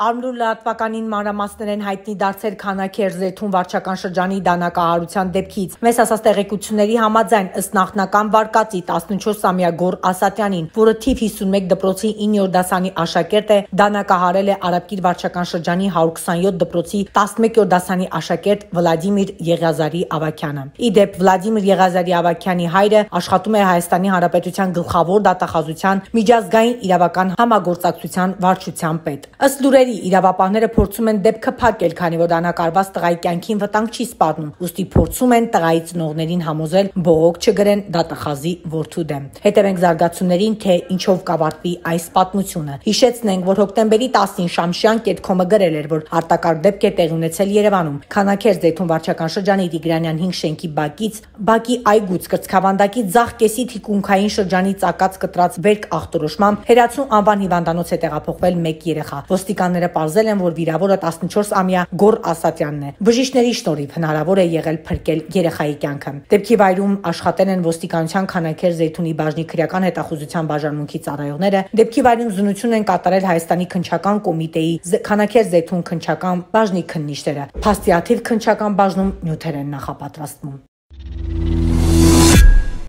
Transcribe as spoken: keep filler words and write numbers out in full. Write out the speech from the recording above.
ArmLur լրատվականին մանրամասներեն հայտնի դարձել քանաքեր զեթուն վարչական շրջանի դանակահարության դեպքից։ Մեծ ասած տեղեկությունների համաձայն ըստ նախնական վարկածի տասնչորսամյա Գոռ Ասատյանին, որը թիվ հիսունմեկ դպրոցի իններորդ դասանի աշակերտ է, դանակահարել է Արաբկիր վարչական շրջանի հարյուր քսանյոթ դպրոցի տասնմեկերորդ դասանի աշակերտ Վլադիմիր Եղիազարի Ավագյանը։ Ի դեպ, Վլադիմիր Եղիազարի Ավագյանի հայրը աշխատում է Հայաստանի Հանրապետության Գլխավոր դատախազության միջազգային իրավական համագործակցության վարչության պետ։ Ըստ լուրերի, իրավապահները փորձում են դեպքը փակել, քանի որ դանակարված տղայի կյանքին վտանգ չի սպառնում, ուստի փորձում են տղայի ծնողներին համոզել բողոք չգրեն դատախազի որդու դեմ։ Հետևենք զարգացումներին, թե ինչով կավարտվի այս պատմությունը։ Հիշեցնենք, որ հոկտեմբերի տասին Շամշյան կետքոմը գրել էր, որ արտակարգ դեպք է տեղի ունեցել Երևանում։ Քանաքեր զեթուն վարչական շրջանի Տիգրանյան հինգ շենքի բակից, բակի այգուց կրծքավանդակի ձախ կեսի թիկունքային շրջանի ծակած կտրած վերք ախտորոշմամբ Հերացու անվան հիվանդանոց է տեղափոխվել մեկ երեխա։ Ոստիկանները պարզել են, որ վիրավորը տասնչորսամյա Գոռ Ասատյանն է։ Բժիշկների շնորհիվ հնարավոր է եղել փրկել երեխայի կյանքը։ Դեպքի վայրում աշխատել են ոստիկանության քանաքեր զեթունի բաժնի քրեական հետախուզության բաժանմունքի ծառայողները։ Դեպքի վայրում զննություն են կատարել Հայաստանի քննչական կոմիտեի քանաքեր զեթուն քննչական բաժնի քննիչները։ Փաստիաթիվ քննչական բաժնում նյութեր են նախապատրաստվում։